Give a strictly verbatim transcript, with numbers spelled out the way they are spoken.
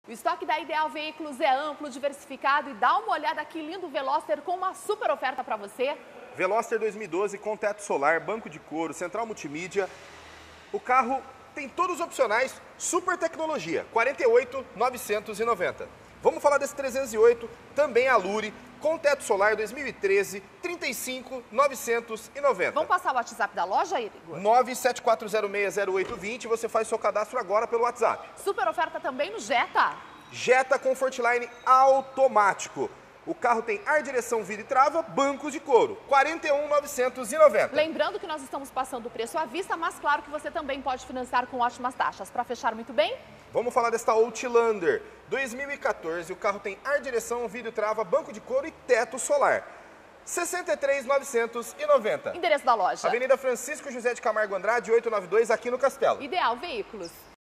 O estoque da Ideal Veículos é amplo, diversificado e dá uma olhada aqui lindo Veloster com uma super oferta para você. Veloster dois mil e doze com teto solar, banco de couro, central multimídia. O carro tem todos os opcionais, super tecnologia, quarenta e oito mil novecentos e noventa. Vamos falar desse trezentos e oito, também Alure, com teto solar dois mil e treze, trinta e cinco mil novecentos e noventa. Vamos passar o WhatsApp da loja, Igor? nove sete quatro zero seis zero oito dois zero, você faz seu cadastro agora pelo WhatsApp. Super oferta também no Jetta. Jetta Comfortline automático. O carro tem ar, direção, vidro e trava, bancos de couro, quarenta e um mil novecentos e noventa. Lembrando que nós estamos passando o preço à vista, mas claro que você também pode financiar com ótimas taxas. Para fechar muito bem? Vamos falar desta Outlander dois mil e quatorze. O carro tem ar, direção, vidro e trava, banco de couro e teto solar. sessenta e três mil novecentos e noventa. Endereço da loja? Avenida Francisco José de Camargo Andrade, oitocentos e noventa e dois, aqui no Castelo. Ideal Veículos.